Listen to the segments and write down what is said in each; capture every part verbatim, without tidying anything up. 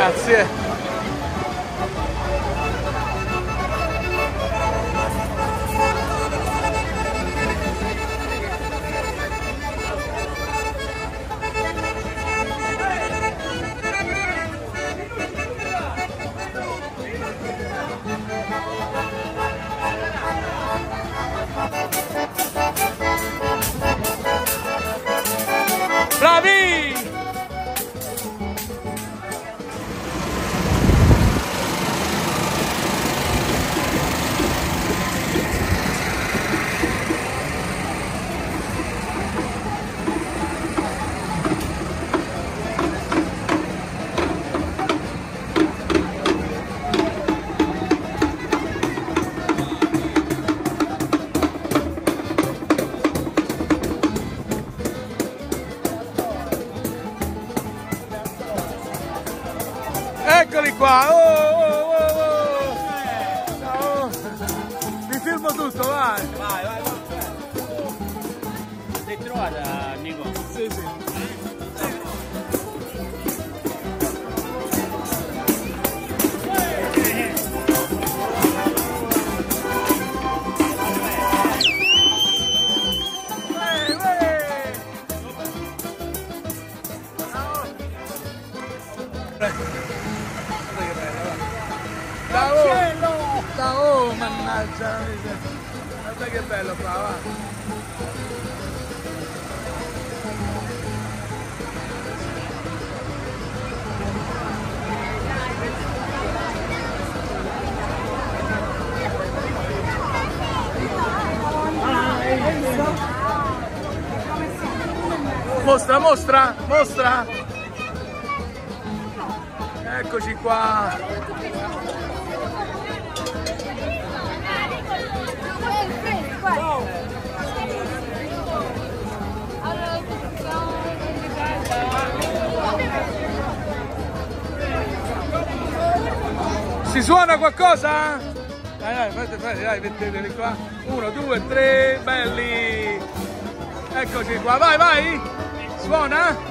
Grazie. Bravi! Eccoli qua! Oh, oh, oh, oh. Ciao! Vi filmo tutto, vai! Vai, vai, vai! Sei trovata, amico? Sì, sì. Cielo! Oh, mannaggia! Guarda che bello qua, va! Mostra, mostra, mostra! Eccoci qua! Si suona qualcosa? Dai, dai, fate, fate, dai, metteteli qua. Uno, due, tre, belli! Eccoci qua, vai, vai! Suona?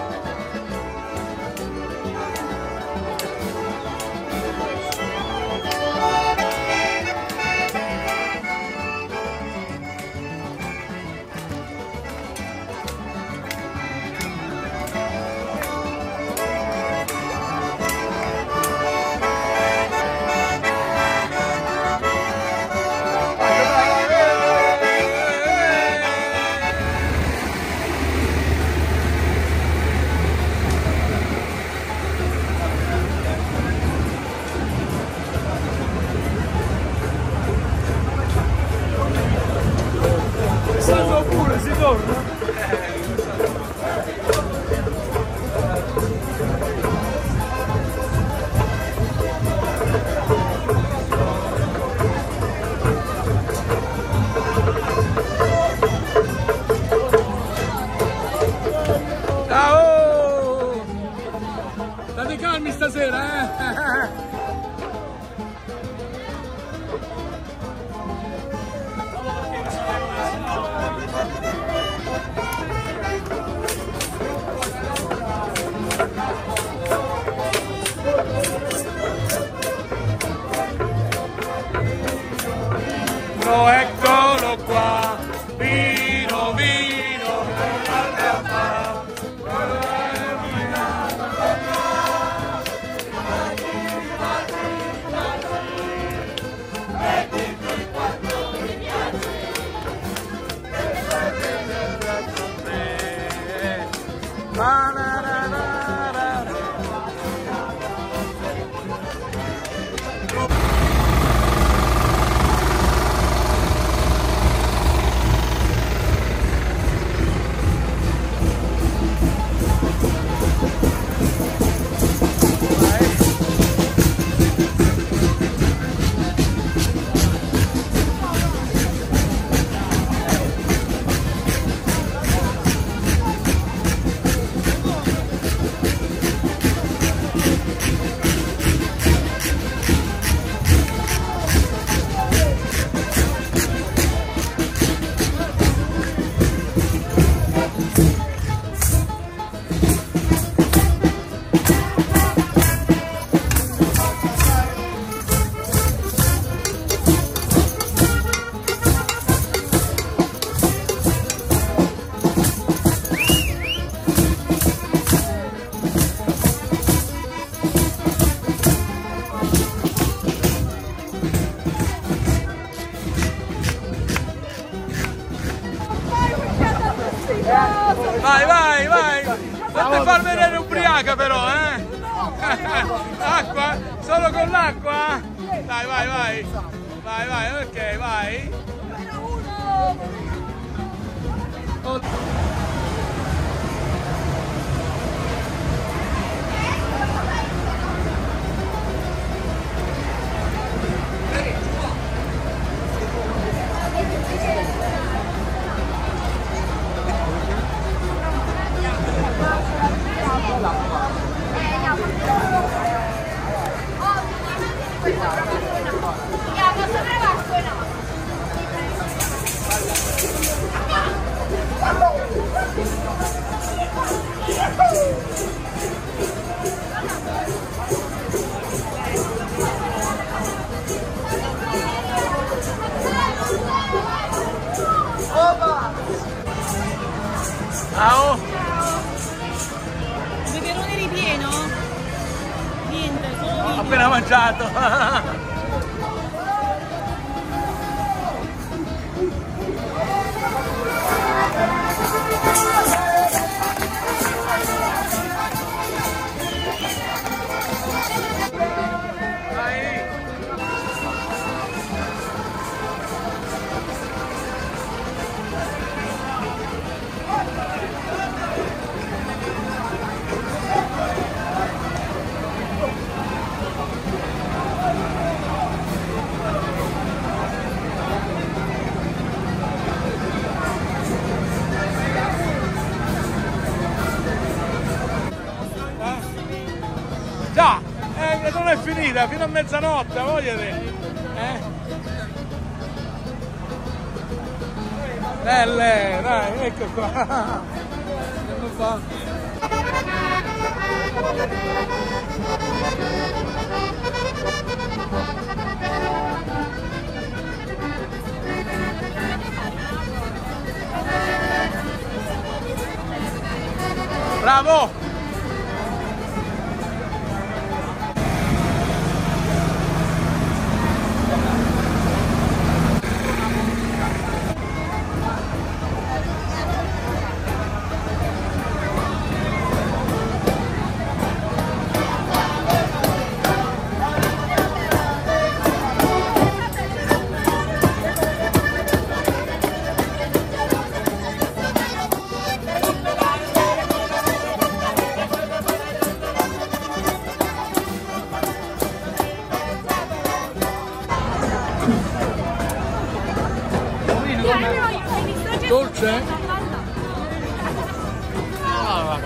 Oppure si torna? Ciao! State calmi stasera, eh? No, eccolo qua, vino, vino, far vedere ubriaca però, eh? Acqua? Solo con l'acqua? Dai, vai, vai. Vai, vai, ok, vai. Ciao! Il peperone ripieno? Niente, solo Ho appena mangiato! Già, eh, non è finita, fino a mezzanotte, voglio dire. Eh? Belle, dai, ecco qua. Ecco qua. Bravo! Dolce? Ah, raga.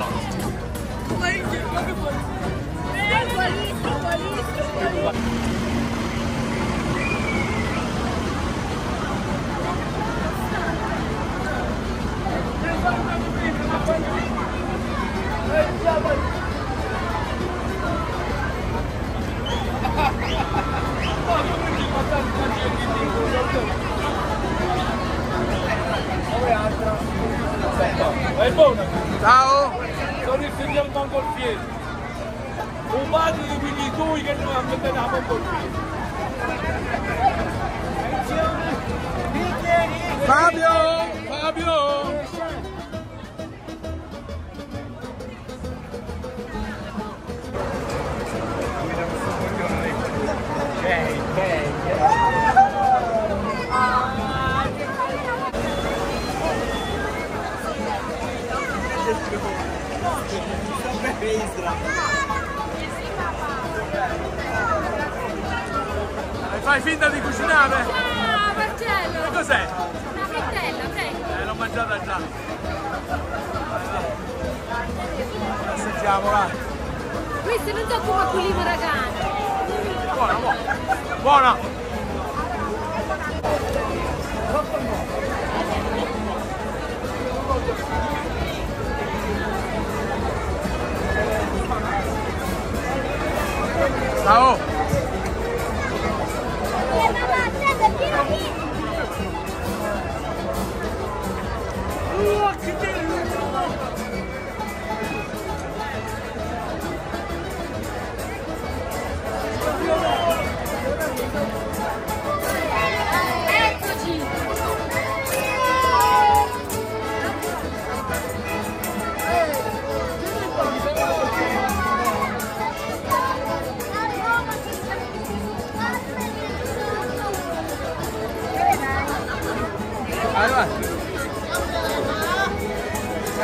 È buono! Ciao! Sono il signor Mongolfieri, un padre di figli tuoi che non avete la Mongolfieri. Fabio! Fabio! Ok, ok. Fai finta di cucinare? Ah, Marcello! Cos'è? Una frittella, prego! Eh, l'ho mangiata già. Assaggiamo, va. Questo non so come culino ragazzi! Buona, buona. Buona! Ciao!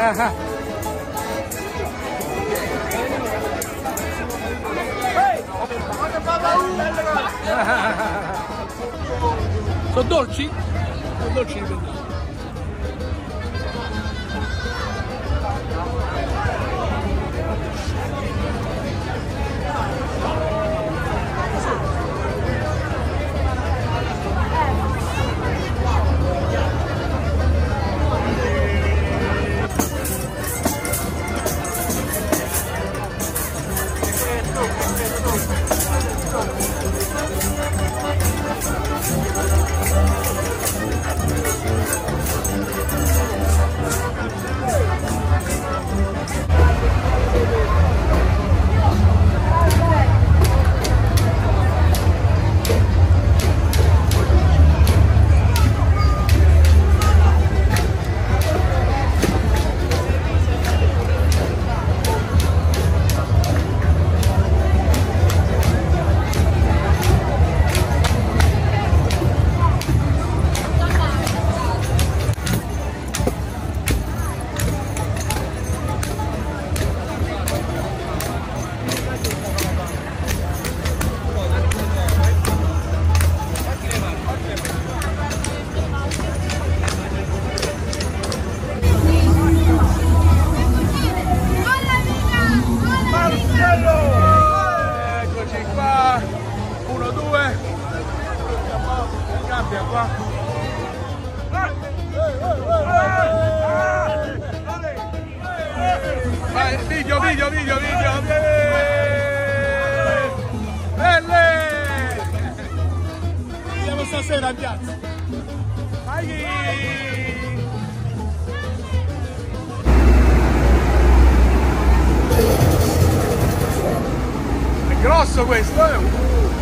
Sono dolci? Sono dolci di verdad. Eccoci qua, uno, due, cambia qua. Vai, video, video, video, video. Belle! Andiamo stasera in piazza. Vai! Grosso questo, eh!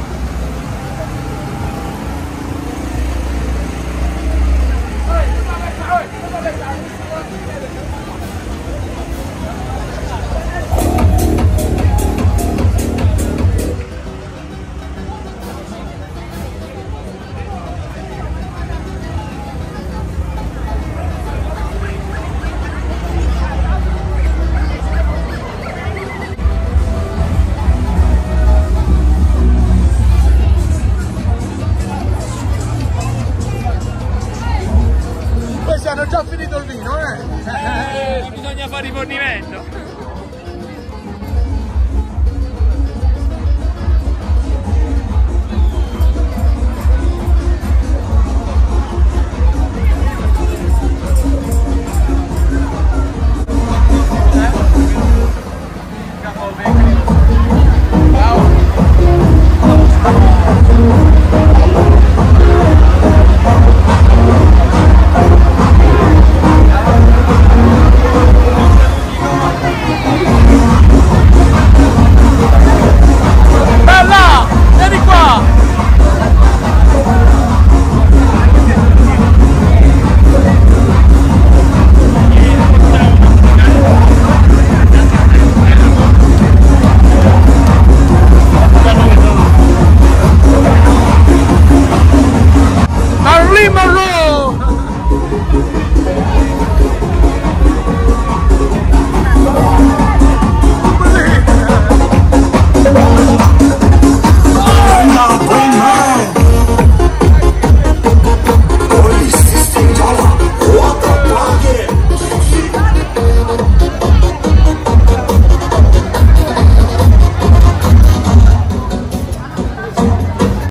Hanno già finito il vino, eh? Eh, bisogna fare rifornimento. Monroe!